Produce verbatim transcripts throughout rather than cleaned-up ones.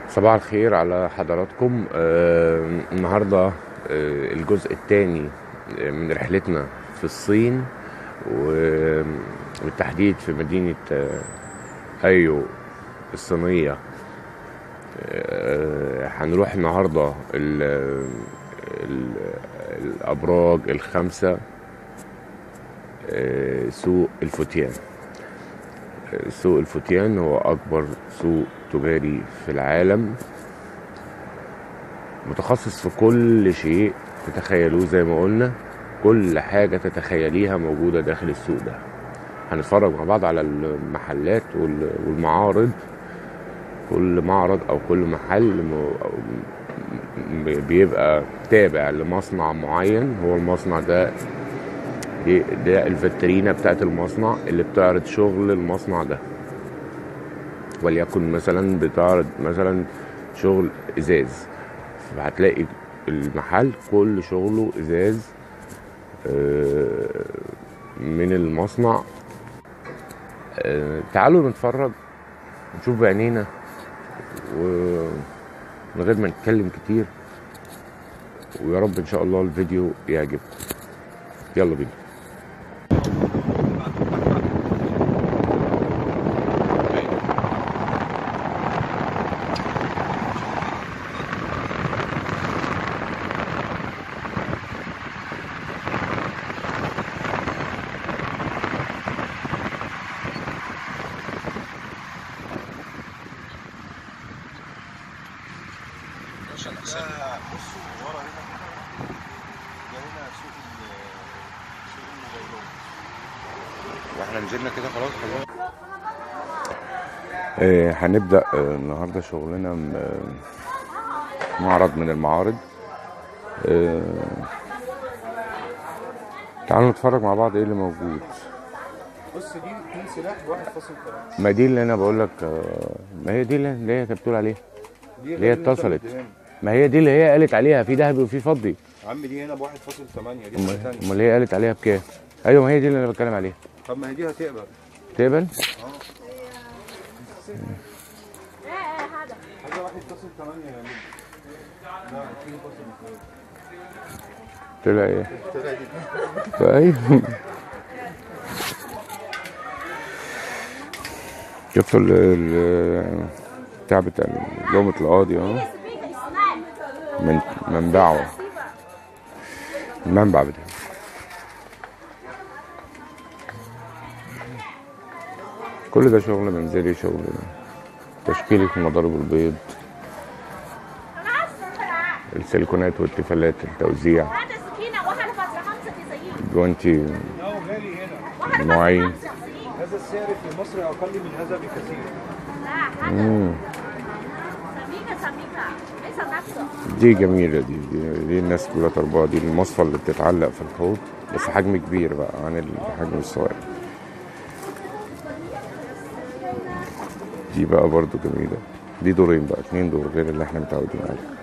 صباح الخير على حضراتكم. آه النهاردة آه الجزء الثاني من رحلتنا في الصين، وبالتحديد في مدينة آه أيو الصينية. آه هنروح النهاردة ال ال الأبراج الخمسة، آه سوق الفتيان. سوق الفتيان هو أكبر سوق تجاري في العالم، متخصص في كل شيء تتخيلوه. زي ما قلنا كل حاجة تتخيليها موجودة داخل السوق ده. هنتفرج مع بعض على المحلات والمعارض. كل معرض أو كل محل بيبقى تابع لمصنع معين. هو المصنع ده ده الفترينة بتاعت المصنع اللي بتعرض شغل المصنع ده. وليكن مثلا بتعرض مثلا شغل ازاز، فهتلاقي المحل كل شغله ازاز من المصنع. تعالوا نتفرج نشوف بعينينا ومن غير ما نتكلم كتير، ويا رب ان شاء الله الفيديو يعجبكم. يلا بينا. بصوا ورا هنا ده هنا سوق سوق الموبايلات. واحنا نزلنا كده خلاص خلاص. آه هنبدأ آه النهارده شغلنا آه معرض من المعارض. آه تعالوا نتفرج مع بعض ايه اللي موجود. بص دي اتنين سلاح بواحد فاصل تلاتة. ما دي اللي انا بقول لك، آه ما هي دي اللي هي كانت بتقول عليها، اللي هي اتصلت. ما هي دي اللي هي قالت عليها في ذهبي وفي فضي. يا عم دي هنا ب واحد فاصل تمانية، دي حاجه ثانيه. امال هي قالت عليها بكام؟ ايوه ما هي دي اللي انا بتكلم عليها. طب ما هي دي هتقبل. تقبل؟ اه حاجه واحد فاصل تمانية يا مين؟ لا اتنين فاصل اتنين. طلع ايه؟ طلع دي. ايوه شفتوا ال بتاع بتاع لقمة القاضي اهو، من منبعه، المنبع بتاعه. كل ده شغل منزلي، شغل تشكيلة مضارب البيض، السيليكونات والتيفالات، التوزيع، جوانتي نوعين. هذا السعر في مصر اقل من هذا بكثير. امم دي جميلة، دي, دي دي الناس كلها طالباها. دي المصفى اللي بتتعلق في الحوض بس حجم كبير بقى عن الحجم الصغير. دي بقى برضو جميلة. دي دورين بقى، اتنين دور غير اللي احنا متعودين عليه.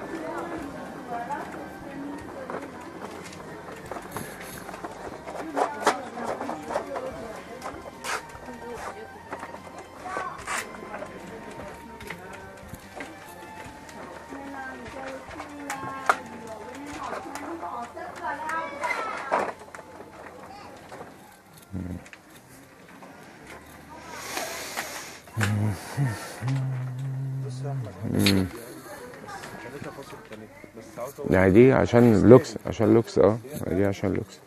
بص يا احمد ثلاثة فاصل تلاتة بس عاوز اقول يعني دي عشان لوكس، عشان لوكس اه دي عشان لوكس.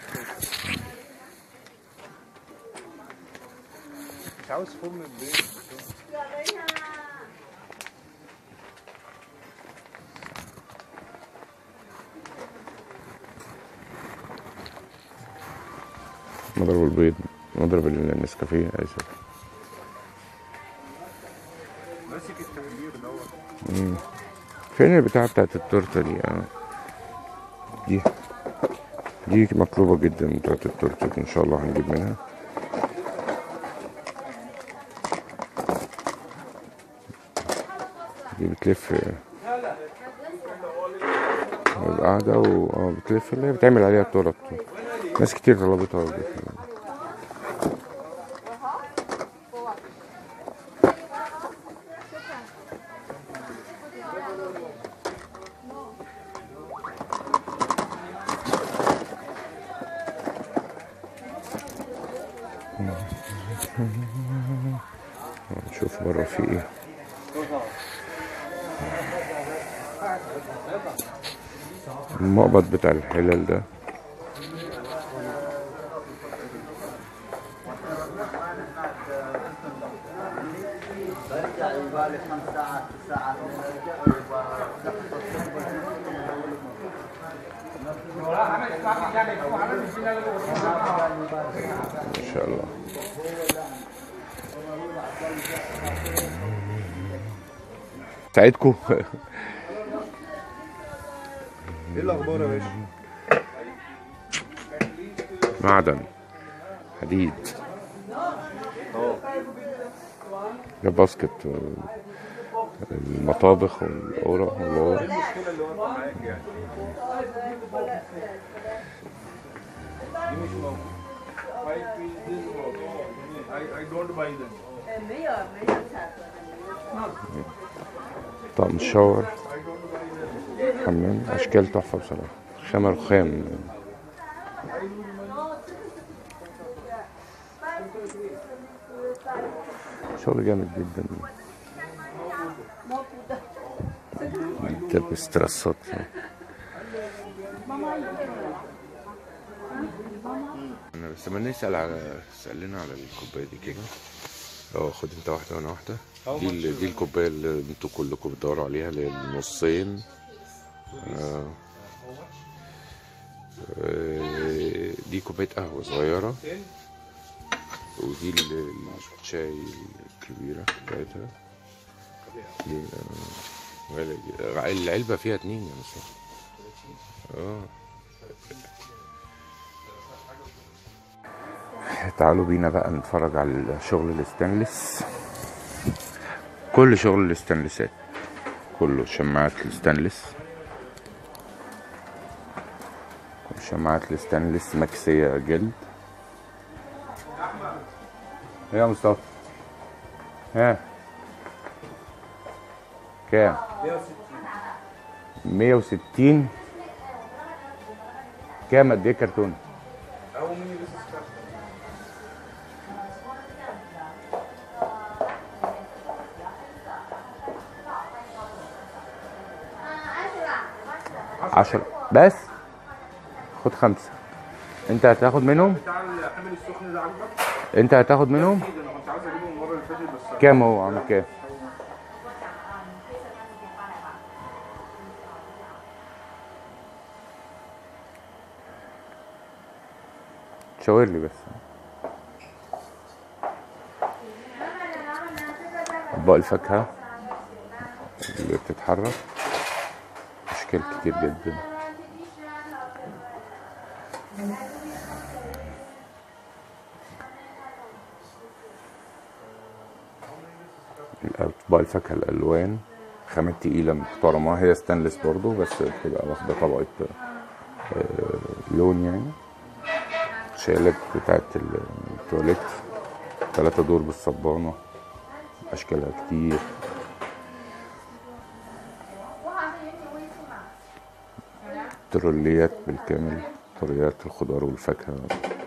مش عاوز فورم البيت. مضرب البيض، مضرب النسكافيه. اسف ماسك التغيير دوت. امم فين البتاعة بتاعت التورتة دي؟ اه دي دي مطلوبة جدا بتاعت التورتة دي، ان شاء الله هنجيب منها. دي بتلف قاعدة و اه بتلف، اللي هي بتعمل عليها التورت. ناس كتير طلبتها. نشوف بره في ايه. المقبض بتاع الحلال ده ما شاء الله. ساعدكم. ايه الاخبار يا باشا؟ معدن، حديد، اه ده باسكت، المطابخ والأوراق ايه والأوراق. المشكله اللي واقفه معاك يعني؟ دي مش موجود. I, I don't buy them. طقم الشاور، حمام، أشكال تحفة بصراحة، خامة رخام. شغل جامد جدا. ده استرسات. انا بس ما نسأل على سألنا على الكوباية دي كده. اه خد انت واحدة وانا واحدة. دي ال... دي الكوباية اللي انتوا كلكم بتدوروا عليها، اللي هي النصين. آه. آه. دي كوباية قهوة صغيرة، ودي ال- الشاي الكبيرة بتاعتها. دي آه، غالية جدا. العلبة فيها اتنين يا مصطفى. اه تعالوا بينا بقى نتفرج على شغل الستانلس. كل شغل الستانلسات كله، شماعات الستانلس، شماعات الستانلس مكسية جلد. ايه يا مصطفى؟ ها كام؟ مية وستين. كام قد ايه كرتون؟ عشرة بس. خد خمسة. انت هتاخد منهم؟ بتاع الحمل السخن ده عاجبك؟ انت هتاخد منهم؟ اكيد انا كنت عايز اجيبه المره اللي فاتت بس. كام هو عامل كام؟ شاور لي بس. اطباق الفاكهة اللي بتتحرك، اشكال كتير جدا. اطباق الفاكهة الالوان، خامات تقيلة محترمة، هي ستانلس برضو بس بتبقى واخدة طبقة آه، لون يعني. شيلات بتاعت التواليت، ثلاثة دور بالصبانة، أشكالها كتير. تروليات بالكامل، تروليات الخضار والفاكهة.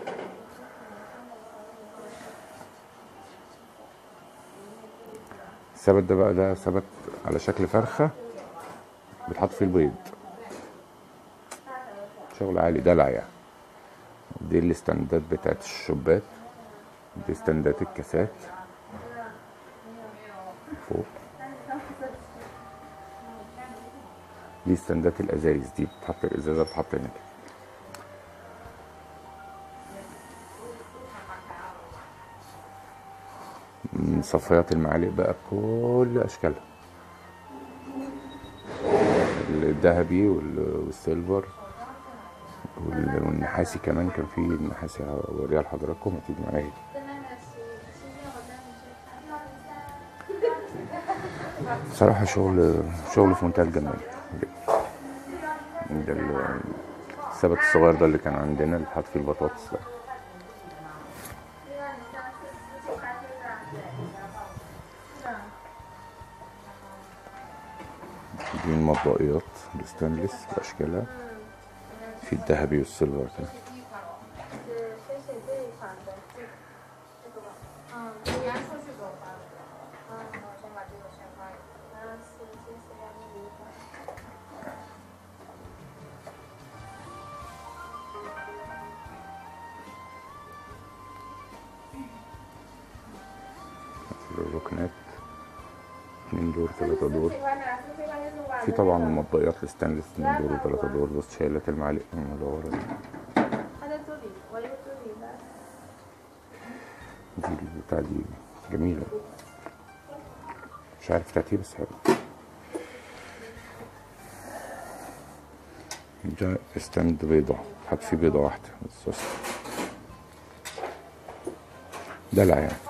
السبت ده بقى، ده سبت على شكل فرخة بتحط فيه البيض. شغل عالي دلع يعني. دي الاستندات بتاعت الشبات، دي استندات الكاسات فوق. دي استندات الازايز، دي بتحط الازازه بتحط هنا كده. صفايات المعالق بقى بكل اشكالها، الذهبي والسيلفر والنحاسي كمان. كان في النحاسي هوريها لحضراتكم، هتيجي معايا. بصراحة شغل شغل في منتهى الجمال. ده السبت الصغير ده اللي كان عندنا اللي حاط فيه البطاطس ده. دي المطبقيات الستانلس بأشكالها، في الذهبي والسيلفر كده. الركنات، اتنين دور تلاتة دور. في طبعا المطبقيات الستانلس اتنين دور وتلاتة دور، بس شايلات المعالق المدورة دي. دي البتاع دي جميلة، مش عارف بتاعت ايه بس حلو. ده ستاند بيضة، حط فيه بيضة واحدة بس. دلع يعني.